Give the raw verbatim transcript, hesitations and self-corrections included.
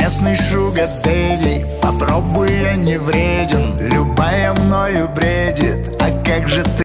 местный шугар дэдди. Попробуй, я не вреден, любая мною бредит. А как же ты?